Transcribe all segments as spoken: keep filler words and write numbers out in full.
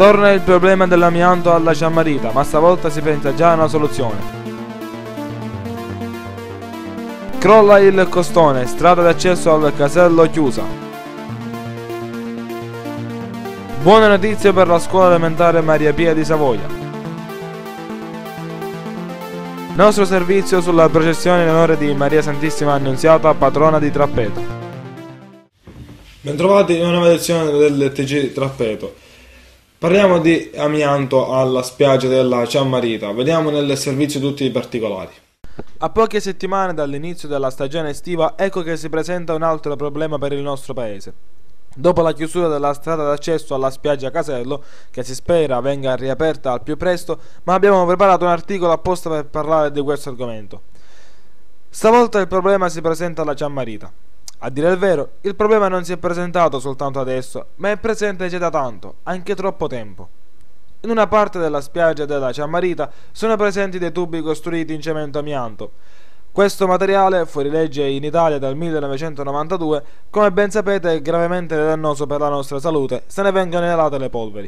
Torna il problema dell'amianto alla Ciammarita, ma stavolta si pensa già a una soluzione. Crolla il costone, strada d'accesso al casello chiusa. Buone notizie per la scuola elementare Maria Pia di Savoia. Nostro servizio sulla processione in onore di Maria Santissima Annunziata, patrona di Trappeto. Bentrovati in una nuova edizione del T G Trappeto. Parliamo di amianto alla spiaggia della Ciammarita. Vediamo nel servizio tutti i particolari. A poche settimane dall'inizio della stagione estiva, ecco che si presenta un altro problema per il nostro paese. Dopo la chiusura della strada d'accesso alla spiaggia Casello, che si spera venga riaperta al più presto, ma abbiamo preparato un articolo apposta per parlare di questo argomento. Stavolta il problema si presenta alla Ciammarita. A dire il vero, il problema non si è presentato soltanto adesso, ma è presente già da tanto, anche troppo tempo. In una parte della spiaggia della Ciammarita sono presenti dei tubi costruiti in cemento amianto. Questo materiale, fuori legge in Italia dal millenovecentonovantadue, come ben sapete è gravemente dannoso per la nostra salute, se ne vengono inalate le polveri.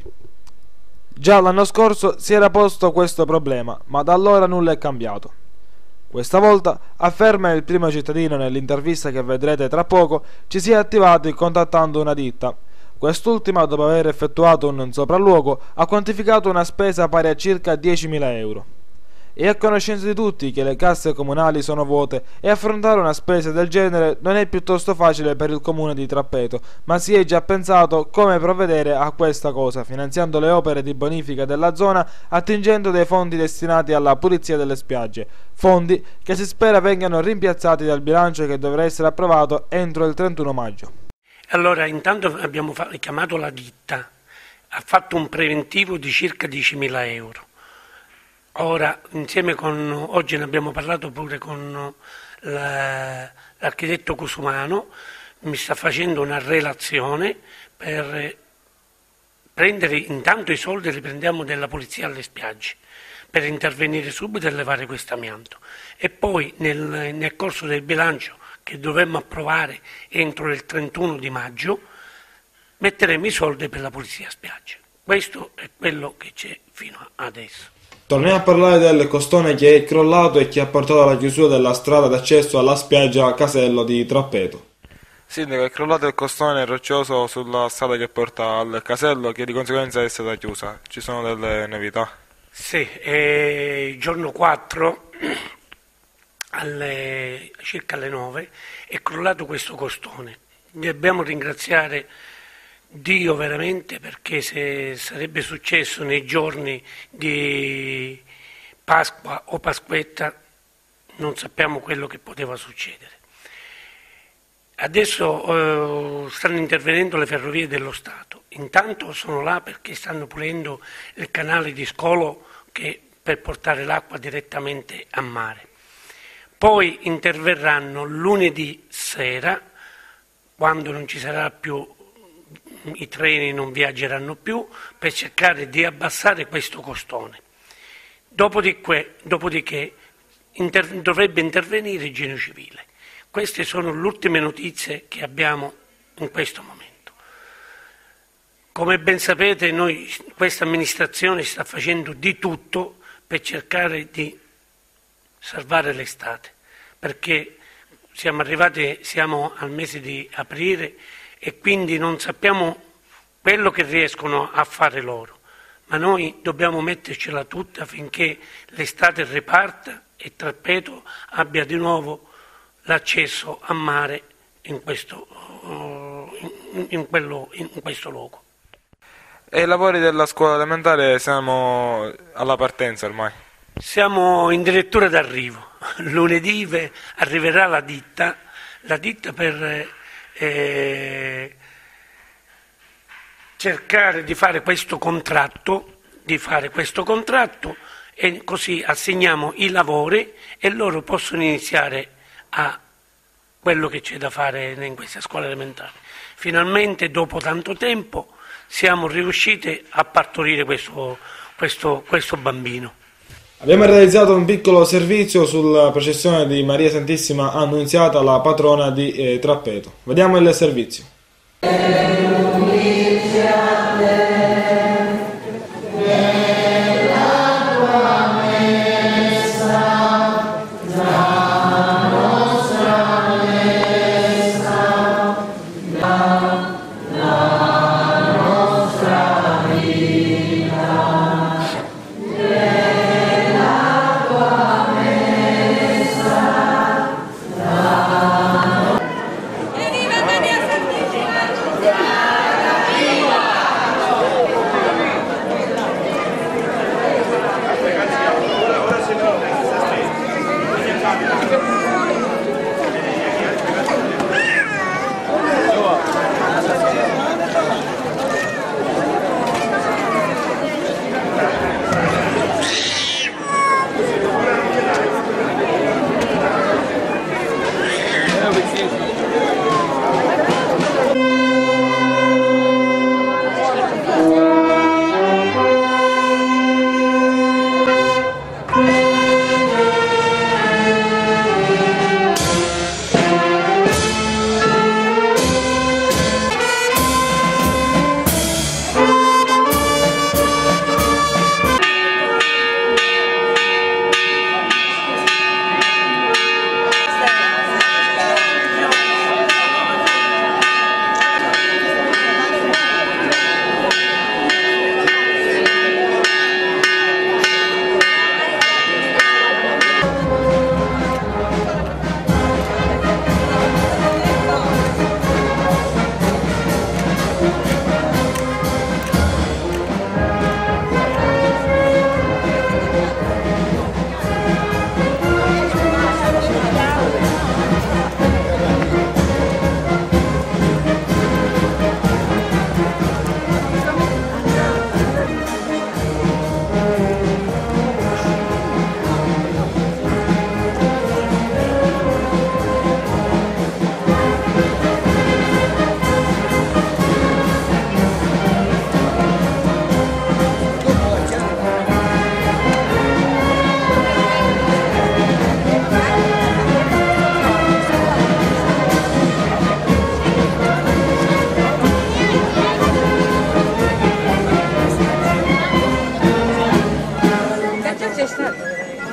Già l'anno scorso si era posto questo problema, ma da allora nulla è cambiato. Questa volta, afferma il primo cittadino nell'intervista che vedrete tra poco, ci si è attivati contattando una ditta. Quest'ultima, dopo aver effettuato un sopralluogo, ha quantificato una spesa pari a circa diecimila euro. È a conoscenza di tutti che le casse comunali sono vuote e affrontare una spesa del genere non è piuttosto facile per il comune di Trappeto, ma si è già pensato come provvedere a questa cosa, finanziando le opere di bonifica della zona attingendo dei fondi destinati alla pulizia delle spiagge, fondi che si spera vengano rimpiazzati dal bilancio che dovrà essere approvato entro il trentuno maggio. Allora, intanto abbiamo chiamato la ditta, ha fatto un preventivo di circa diecimila euro. Ora, insieme con, oggi ne abbiamo parlato pure con la, l'architetto Cusumano, mi sta facendo una relazione per prendere intanto i soldi li prendiamo della pulizia alle spiagge, per intervenire subito e levare questo amianto. E poi nel, nel corso del bilancio che dovremmo approvare entro il trentuno di maggio, metteremo i soldi per la pulizia spiagge. Questo è quello che c'è fino adesso. Torniamo a parlare del costone che è crollato e che ha portato alla chiusura della strada d'accesso alla spiaggia Casello di Trappeto. Sindaco, è crollato il costone roccioso sulla strada che porta al casello, che di conseguenza è stata chiusa. Ci sono delle novità? Sì, eh, il giorno quattro, alle, circa alle nove, è crollato questo costone. Dobbiamo ringraziare Dio veramente, perché se sarebbe successo nei giorni di Pasqua o Pasquetta non sappiamo quello che poteva succedere. Adesso eh, stanno intervenendo le ferrovie dello Stato, intanto sono là perché stanno pulendo il canale di Scolo che, per portare l'acqua direttamente a mare. Poi interverranno lunedì sera, quando non ci sarà più, i treni non viaggeranno più, per cercare di abbassare questo costone. Dopodiché, dopodiché inter, dovrebbe intervenire il Genio Civile. Queste sono le ultime notizie che abbiamo in questo momento. Come ben sapete, noi, questa amministrazione sta facendo di tutto per cercare di salvare l'estate, perché siamo arrivati, siamo al mese di aprile e quindi non sappiamo quello che riescono a fare loro, ma noi dobbiamo mettercela tutta affinché l'estate riparta e Trappeto abbia di nuovo l'accesso a mare in questo, in, in quello, in questo luogo. E i lavori della scuola elementare siamo alla partenza ormai? Siamo in dirittura d'arrivo. Lunedì arriverà la ditta, la ditta per eh, cercare di fare questo contratto, di fare questo contratto e così assegniamo i lavori e loro possono iniziare a quello che c'è da fare in questa scuola elementare. Finalmente, dopo tanto tempo, siamo riusciti a partorire questo, questo, questo bambino. Abbiamo realizzato un piccolo servizio sulla processione di Maria Santissima Annunziata, la patrona di eh, Trappeto. Vediamo il servizio. sei stato?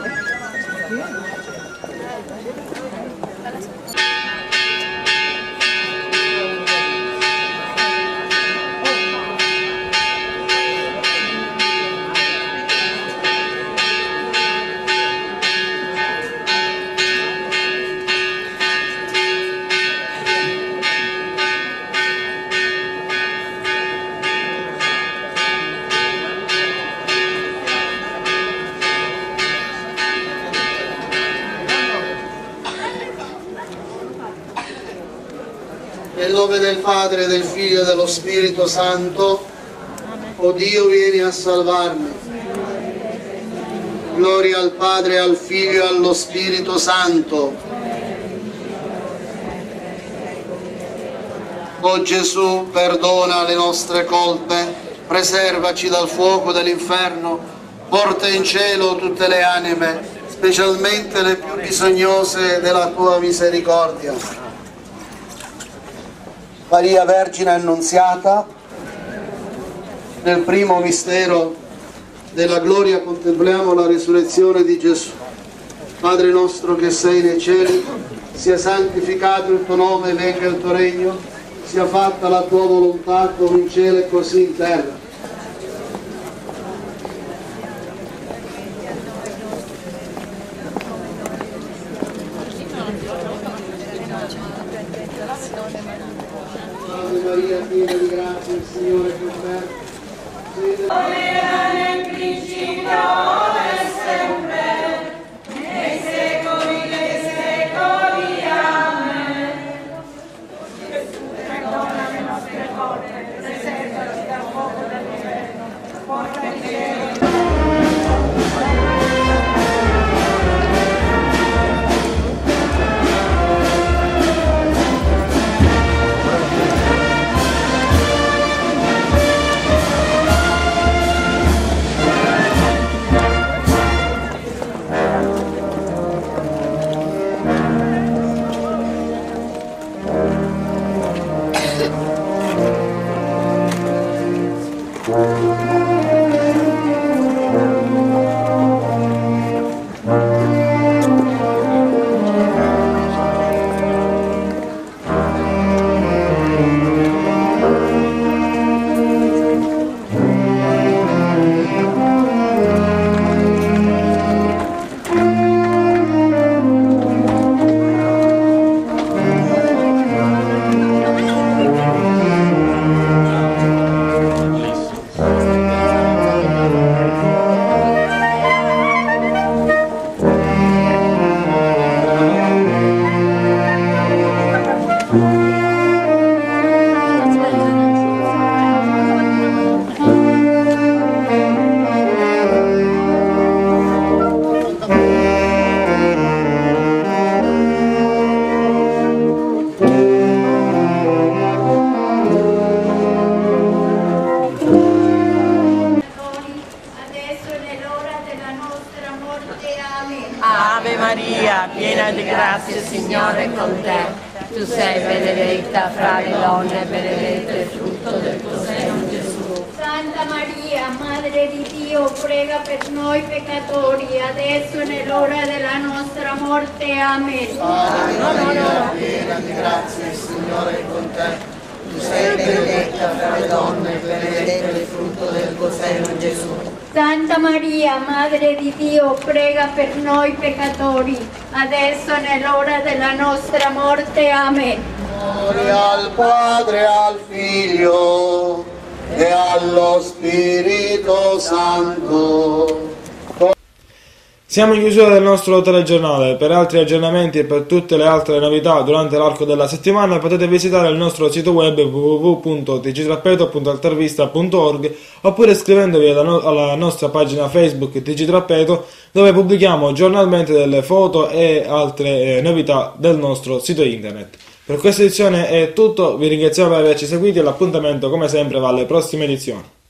Nel nome del Padre, del Figlio e dello Spirito Santo, o Dio, vieni a salvarmi. Gloria al Padre, al Figlio e allo Spirito Santo. O Gesù, perdona le nostre colpe, preservaci dal fuoco dell'inferno, porta in cielo tutte le anime, specialmente le più bisognose della tua misericordia. Maria Vergine Annunziata, nel primo mistero della gloria contempliamo la risurrezione di Gesù. Padre nostro che sei nei cieli, sia santificato il tuo nome, venga il tuo regno, sia fatta la tua volontà come in cielo e così in terra. Ave Maria, piena di grazia, il Signore è con te. Come era nel principio, ora e sempre, nei secoli dei secoli. Amen. Perdona le nostre colpe, preservaci dal fuoco dell'inferno, porta in cielo. Ave Maria, piena di grazia, il Signore è con te. Tu sei benedetta fra le donne, benedetto è il frutto del tuo seno, Gesù. Santa Maria, Madre di Dio, prega per noi peccatori, adesso e nell'ora della nostra morte. Amen. Ave Maria, piena di grazia, il Signore è con te. Tu sei benedetta fra le donne, benedetto è il frutto del tuo seno, Gesù. Santa Maria, Madre di Dio, prega per noi peccatori, adesso e nell'ora della nostra morte. Amen. Gloria al Padre, al Figlio e allo Spirito Santo. Siamo in chiusura del nostro telegiornale. Per altri aggiornamenti e per tutte le altre novità durante l'arco della settimana potete visitare il nostro sito web w w w punto t g trappeto punto altervista punto org oppure iscrivendovi alla, no- alla nostra pagina Facebook T G Trappeto, dove pubblichiamo giornalmente delle foto e altre eh, novità del nostro sito internet. Per questa edizione è tutto, vi ringraziamo per averci seguiti e l'appuntamento come sempre va alle prossime edizioni.